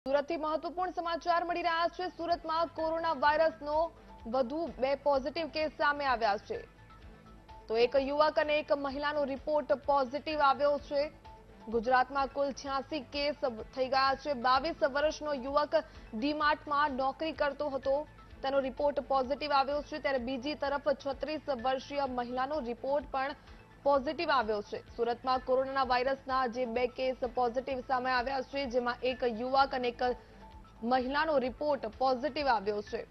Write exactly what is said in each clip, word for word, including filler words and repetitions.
સુરતથી મહત્વપૂર્ણ સમાચાર મળી રહ્યા છે। સુરતમાં કોરોના વાયરસનો વધુ બે પોઝિટિવ કેસ સામે આવ્યા છે। તો એક યુવક અને એક મહિલાનો રિપોર્ટ પોઝિટિવ આવ્યો છે। ગુજરાતમાં કુલ છ્યાસી કેસ થઈ ગયા છે। બાવીસ વર્ષનો યુવક ડીમાર્ટમાં નોકરી કરતો હતો, તેનો રિપોર્ટ પોઝિટિવ આવ્યો છે। ત્યારે બીજી તરફ છત્રીસ વર્ષીય મહિલાનો રિપોર્ટ પણ પોઝિટિવ આવ્યો છે। સુરતમાં કોરોના વાયરસના જે બે કેસ પોઝિટિવ સામે આવ્યા છે, જેમાં એક યુવક અને એક મહિલાનો રિપોર્ટ પોઝિટિવ આવ્યો છે।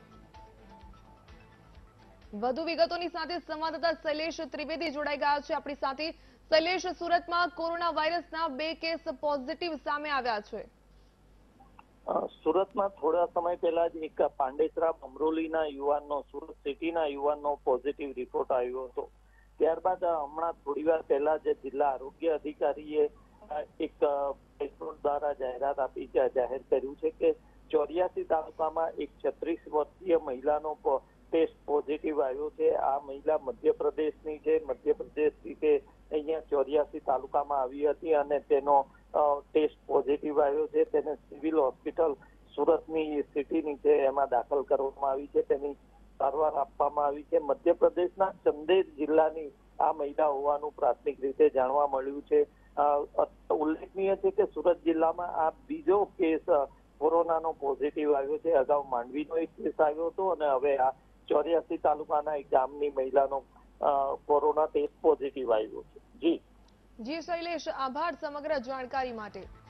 વધુ વિગતોની સાથે સંવાદદાતા શૈલેષ ત્રિવેદી જોડાઈ ગયા છે આપણી સાથે। શૈલેષ, સુરતમાં કોરોના વાયરસના બે કેસ પોઝિટિવ સામે આવ્યા છે। સુરતમાં થોડા સમય પહેલા જ એક પાંડેસરા અમરોલીના યુવાનનો સુરત સિટીના યુવાનનો પોઝિટિવ રિપોર્ટ આવ્યો હતો। ત્યારબાદ હમણાં થોડી વાર પહેલા જ જિલ્લા આરોગ્ય અધિકારીએ એક પ્રેસનોટ દ્વારા જાહેરાત આપી જાહેર કર્યું છે કે ચોર્યાસી તાલુકામાં એક છત્રીસ વર્ષીય મહિલાનો ટેસ્ટ પોઝિટિવ આવ્યો છે। આ મહિલા મધ્યપ્રદેશની છે। મધ્યપ્રદેશથી તે અહીંયા ચોર્યાસી તાલુકામાં આવી હતી અને તેનો ટેસ્ટ પોઝિટિવ આવ્યો છે। તેને સિવિલ હોસ્પિટલ સુરતની સિટીની છે એમાં દાખલ કરવામાં આવી છે। તેની સારવાર આપવામાં આવી છે। મધ્યપ્રદેશના ચંદેર જિલ્લાની આ મહિલા હોવાનું પ્રાથમિક રીતે જાણવા મળ્યું છે। ઉલ્લેખનીય છે કે સુરત જિલ્લામાં આ બીજો કેસ કોરોનાનો પોઝિટિવ આવ્યો છે। અગાઉ માંડવીનો એક કેસ આવ્યો હતો અને હવે આ ચોર્યાસી તાલુકાના એક ગામની મહિલાનો કોરોના ટેસ્ટ પોઝિટિવ આવ્યો છે। જી જી શૈલેષ, આભાર સમગ્ર જાણકારી માટે।